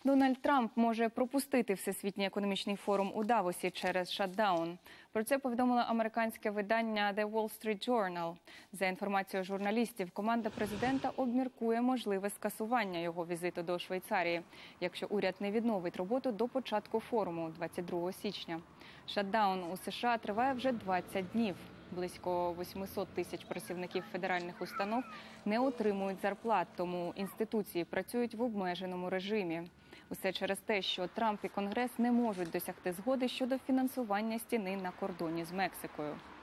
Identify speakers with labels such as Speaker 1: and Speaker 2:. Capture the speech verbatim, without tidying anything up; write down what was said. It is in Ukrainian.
Speaker 1: Дональд Трамп може пропустити Всесвітній економічний форум у Давосі через шатдаун. Про це повідомило американське видання The Wall Street Journal. За інформацією журналістів, команда президента обміркує можливе скасування його візиту до Швейцарії, якщо уряд не відновить роботу до початку форуму двадцять другого січня. Шатдаун у США триває вже двадцять днів. Близько восьмисот тисяч працівників федеральних установ не отримують зарплат, тому інституції працюють в обмеженому режимі. Усе через те, що Трамп і Конгрес не можуть досягти згоди щодо фінансування стіни на кордоні з Мексикою.